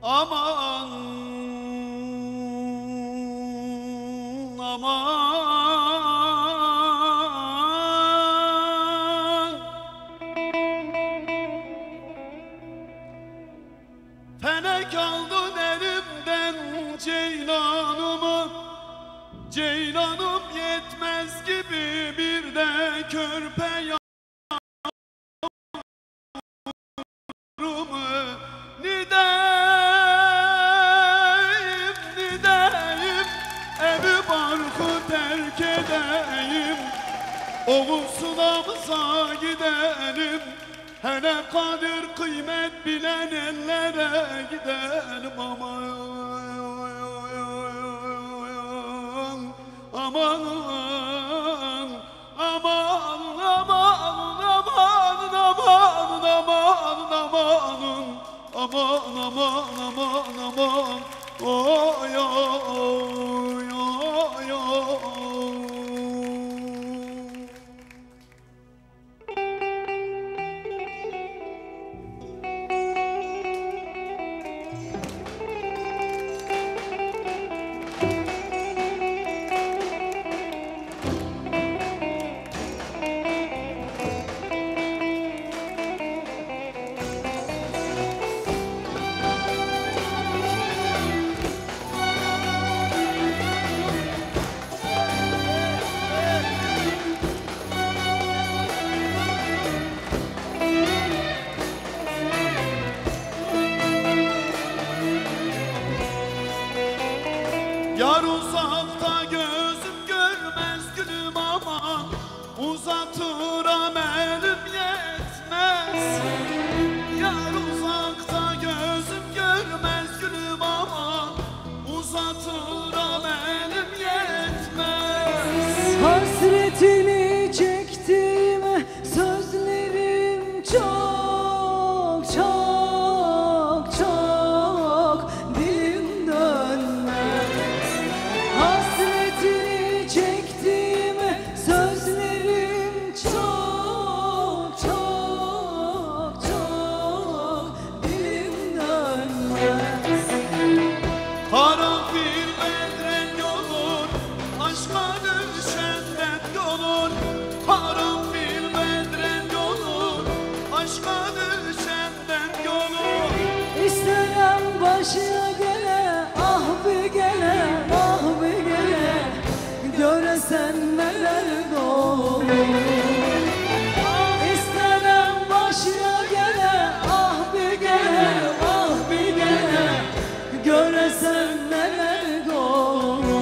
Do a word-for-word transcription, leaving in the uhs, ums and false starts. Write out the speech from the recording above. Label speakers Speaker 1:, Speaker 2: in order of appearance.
Speaker 1: Aman aman, felek aldın elimden ceylanımı. Ceylanım yetmez gibi bir de körpe yavrumu. Nideyim, nideyim, evi barkı terk edeyim, Oğuzlarımıza gidelim, hele kadir kıymet bilen ellere gidelim. Aman, aman, aman, aman, aman, aman, aman, aman, aman, aman, aman, oy, oy, oy, oy. Yar uzakta gözüm görmez gülüm aman, uzatır amelim yetmez. Yar uzakta gözüm görmez gülüm aman, uzatır amelim yetmez.
Speaker 2: Hasretini çektim, sözlerim çok çok çok dilim dönmez. Hasretini çektim, sözlerim çok çok çok dilim dönmez.
Speaker 1: Karanfil bedren yolun, aşka düşenden yolun. Karanfil bedren yolun, aşka düşenden yolun.
Speaker 2: İsteyen başına gele, ah bir gele, ah bir gele, göresen neler doğru. İsteyen başına gele, ah bir gele, ah bir gele, göresen neler doğru.